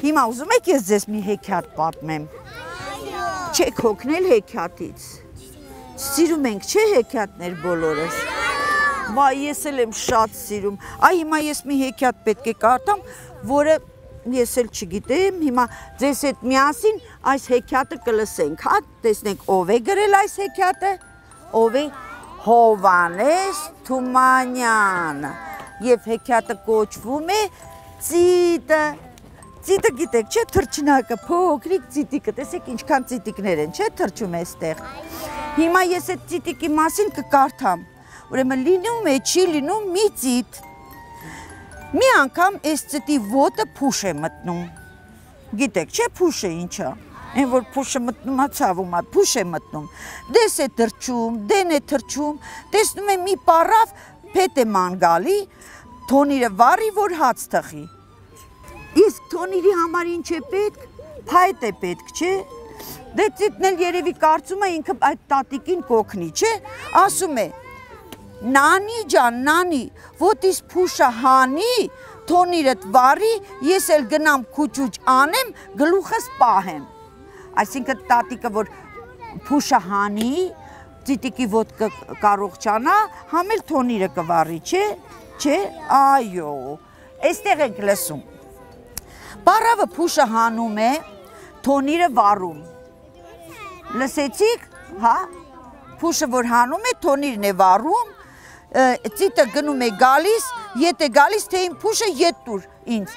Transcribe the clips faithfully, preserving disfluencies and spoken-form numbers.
Հիմա ուզում եք ես ձեզ մի հեքիաթ պատմեմ։ Չեք հոգնել հեքիաթից։ Սիրում ենք, չէ՞ հեքիաթներ բոլորս։ Վայ, ես էլ եմ շատ սիրում։ Այ հիմա ես մի հեքիաթ պետք է կարդամ, որը ես էլ չգիտեմ, հիմա ձեզ հետ միասին այս հեքիաթը կլսենք, հա, տեսնենք ով է գրել այս հեքիաթը, ով է Հովհաննես Թումանյանը, եւ հեքիաթը կոչվում է Ծիտը։ Ծիտը գիտեք, չէ՞, թռչնակը, փոքրիկ ծիտիկը, տեսեք ինչքան ծիտիկներ են, չէ՞, թռչում այստեղ։ Հիմա ես այդ ծիտիկի մասին կկարդամ, ուրեմն լինում է, չի լինում մի ծիտ։ Մի անգամ այս ծիտի ոտը փուշ է մտնում։ Գիտեք, չէ՞ փուշը ինչա։ Այն որ փուշը մտնում է ցավում է, փուշ է մտնում։ Դես է թռչում, դեն է թռչում, տեսնում է մի պարավ փետ է ման գալի, թոնիրը վառի, որ հաց թխի։ Իսկ թոնիրի համար ինչ է պետք, փայտ է պետք, չէ։ Դե ծիտն էլ երևի կարծում է ինքը այդ տատիկին կօգնի, չէ։ Ասում է. Նանի ջան, նանի, ոտիս փուշը հանի, թոնիրդ վառի, ես էլ գնամ քուճուճ անեմ, գլուխս պահեմ։ Այսինքն տատիկը որ փուշը հանի, ծիտիկի ոտ կարող չանա, համ էլ թոնիրը կվառի, չէ, չէ, այո, այստեղ եք լսում։ Պարավը փուշը հանում է, թոնիրը վառում։ Լսեցիք, հա, փուշը որ հանում է, թոնիրն է վառում, ծիտը գնում է գալիս, ետ է գալիս, թե իմ փուշը ետ տուր ինձ։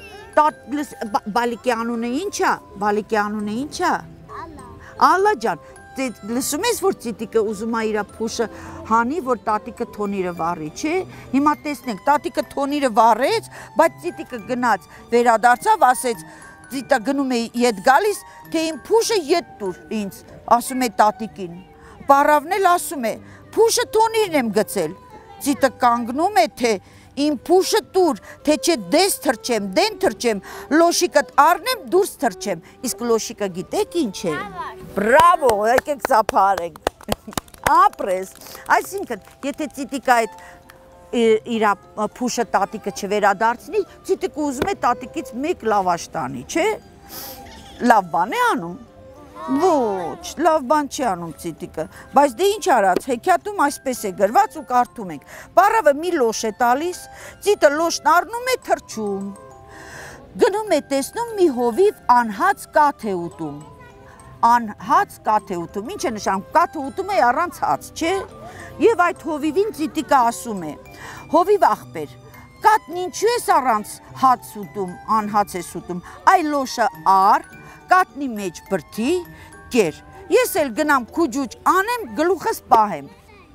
Բալիկի անունը ինչա, բալիկի անունը ինչա։ Ալլա ջան, լսում ես, որ ծիտիկը ուզում է իր փուշը հանի, որ տատիկը թոնիրը վառի, չէ։ Հիմա տեսնենք, տատիկը թոնիրը վառեց, բայց ծիտիկը գնաց, վերադարձավ, ասեց, ծիտը գնում է ետ գալիս, թե իմ փուշը ետ տուր ինձ, ասում է տատիկին։ Պարավն էլ ասում է, փուշը թոնիրն եմ գցել, ծիտը կանգնում է, թե իմ փուշը տուր, թե չէ դես թռչեմ, դեն թռչեմ, լոշիկդ առնեմ, դուրս թռչեմ, իսկ լոշիկը գիտեք ինչ է։ Բրավո, եկեք ծափարենք, ապրես, այսինքն, եթե ծիտիկը այդ իր փուշը տատիկը չվերադարձնի, ծիտիկը ուզում է տատիկից մեկ լավաշ տանի, չէ, լավ բան է անում։ Ոչ, լավ բան չի անում ծիտիկը, բայց դե ինչ արած, հեքիաթում այսպես է գրված ու կարդում ենք, պարավը մի լոշ է տալիս, ծիտը լոշն առնում է թռչում, գնում է տեսնում մի հովիվ անհաց կաթ է ուտում, անհաց կաթ է ուտում, ինչ է նշանում, կաթը ուտում է առանց հաց, չէ, և այդ հովիվին ծիտիկը ասում է, հովիվ աղբեր, կաթն ինչու ես առանց հաց ուտում, անհաց ես ուտում, այ լոշը առ, կատնի մեջ բրդի, կեր, ես էլ գնամ քուջուճ անեմ, գլուխս պահեմ։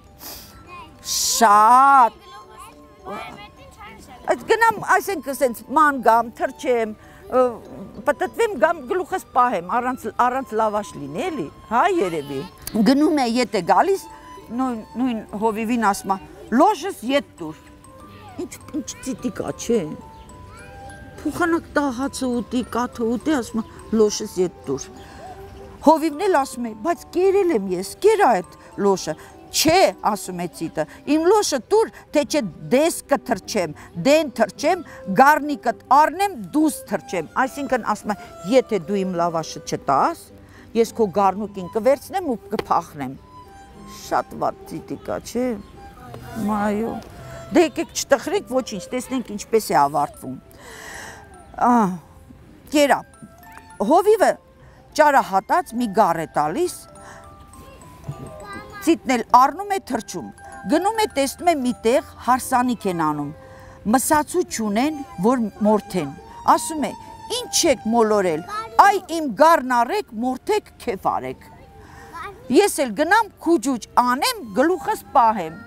Շատ, գնամ, այսենք ասենց ման գամ, թրչեմ, պտտվեմ գամ, գլուխս պահեմ, առանց լավաշ լինի, էլի, հա երևի։ Գնում է ետ է գալիս, նույն հովիվին ասում է, լոշս ետ տուր, ինչ ծիտիկա չէ, փուխանակ տահացը ուտի, կաթը ուտի, ասում է, լոշս ետ տուր։ Հովիվն էլ ասում է, բայց կերել եմ ես, կերա այդ լոշը, չէ, ասում է ծիտը, իմ լոշը տուր, թե չէ դես կթռչեմ, դեն թռչեմ, գառնիկդ առնեմ, դուս թռչեմ, այսինքն ասում է, եթե դու իմ լավաշը չտաս, ես քո գառնուկին կվերցնեմ ու կփախնեմ։ Շատ վատ ծիտիկա, չէ, այո, դե եկեք չտխրենք, ոչինչ, տեսնենք ինչպես է ավարտվում։ Կերա, հովիվը ճարահատած մի գառ է տալիս, ծիտն էլ առնում է թռչում, գնում է տեսնում է մի տեղ հարսանիք են անում, մսացու չունեն, որ մորթեն, ասում է, ինչ եք մոլորել, այ իմ գառն առեք, մորթեք, քեֆ արեք, ես էլ գնամ քուջուճ անեմ, գլուխս պահեմ,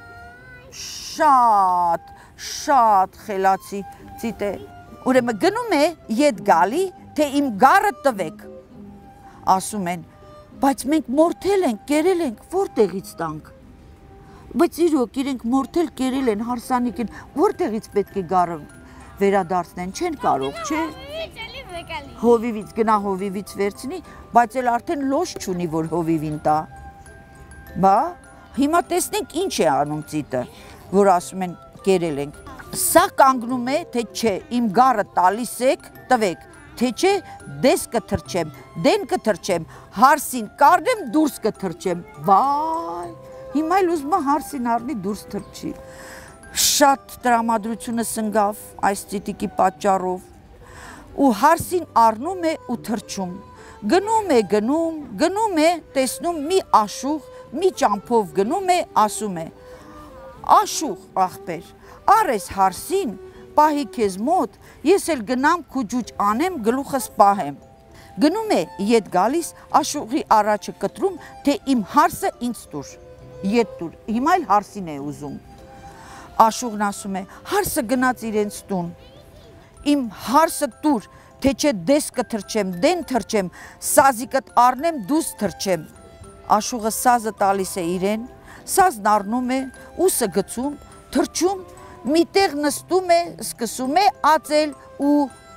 շատ, շատ խելացի ծիտ է, ուրեմն գնում է ետ գալի, թե իմ գառը տվեք, ասում են, բայց մենք մորթել ենք, կերել ենք, որտեղից տանք, բայց իրոք իրենք մորթել կերել են հարսանիքին, որտեղից պետք է գառը վերադարձնեն, չեն կարող, չէ, հովիվից գնա հովիվից վերցնի, բայց էլ արդեն լոշ չունի, որ հովիվին տա, բա, հիմա տեսնենք ինչ է անում ծիտը, որ ասում են կերել ենք, սա կանգնում է, թե չէ, իմ գառը տալիս եք, տվեք, թե չէ դես կթրջեմ, դեն կթրջեմ, հարսին կառնեմ, դուրս կթրջեմ։ Վայ, հիմա էլ ուզում եմ հարսին առնի դուրս թրջի։ Շատ տրամադրությունը սնգավ այս տիտիկի պատճառով։ Ու հարսին առնում է ու թրջում։ Գնում է, գնում, գնում է, տեսնում մի աշուղ, մի ճամփով գնում է, ասում է. Աշուղ, աղբեր, առես հարսին, պահի քեզ մոտ, ես էլ գնամ քուջուջ անեմ, գլուխս պահեմ։ Գնում է, ետ գալիս, աշուղի առաջը կտրում, թե իմ հարսը ինձ տուր, ետ տուր, հիմա էլ հարսին է ուզում։ Աշուղն ասում է, հարսը գնաց իրենց տուն, իմ հարսը տուր, թե չէ դես կթրջեմ, դեն թրջեմ, սազիկդ առնեմ, դուս թրջեմ։ Աշուղը սազը տալիս է իրեն, սազն առնում է, ուսը գցում, թրջում, միտեղ նստում է, սկսում է ածել ու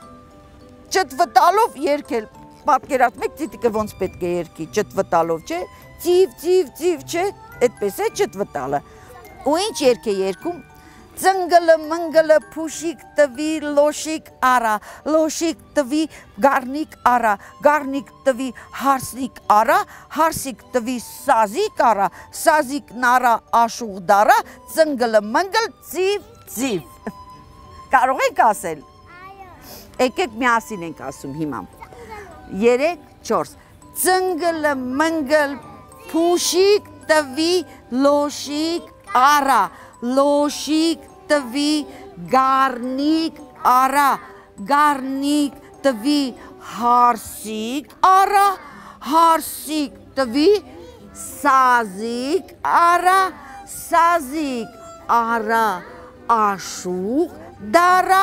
ճտվտալով երգել։ Պատկերացնում եք տիտիկը ոնց պետք է երգի, ճտվտալով, չէ, ծիվ, ծիվ, ծիվ, չէ, այդպես է ճտվտալը։ Ու ինչ երգ է երգում։ Ծնգլը մնգլը փուշիկ տվի լոշիկ արա, լոշիկ տվի գառնիկ արա, գառնիկ տվի հարսնիկ արա, հարսիկ տվի սազիկ արա, սազիկ նարա աշուղ դարա, ծնգլը մնգլ ծիվ ծիվ։ Կարող եք ասել։ Եկեք միասին ենք ասում հիմա։ Երեք, չորս։ Ծնգլը մնգլ փուշիկ տվի լոշիկ արա, լոշիկ տվի գառնիկ արա, գառնիկ տվի հարսիկ արա, հարսիկ տվի սազիկ արա, սազիկ արա աշուղ դարա,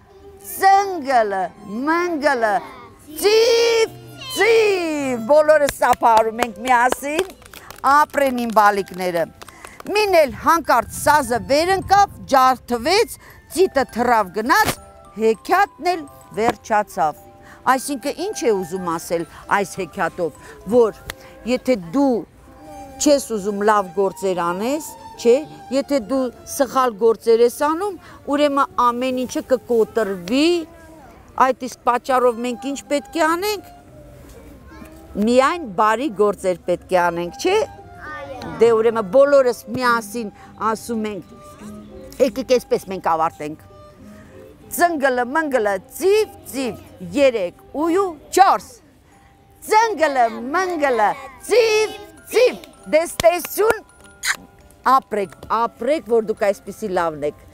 ծնգլը մնգլը ծիվ ծիվ։ Բոլորը սափարում ենք միասին, ապրեն իմ բալիկները։ Մին էլ հանկարծ սազը վեր ընկավ, ջարդվեց, ծիտը թռավ գնաց, հեքիաթն էլ վերջացավ։ Այսինքն ինչ է ուզում ասել այս հեքիաթով, որ եթե դու չես ուզում լավ գործեր անես, չէ, եթե դու սխալ գործեր ես անում, ուրեմն ամեն ինչը կկոտրվի, այդ իսկ պատճառով մենք ինչ պետք է անենք։ Միայն բարի գործեր պետք է անենք, չէ։ Դե ուրեմն բոլորս միասին ասում ենք, եկեք այսպես մենք ավարտենք։ Ծնգլը մնգլը ծիվ ծիվ, երեք ույու չորս։ Ծնգլը մնգլը ծիվ ծիվ, դες տեսություն ապրեք, ապրեք, որ դուք այսպիսի լավն եք։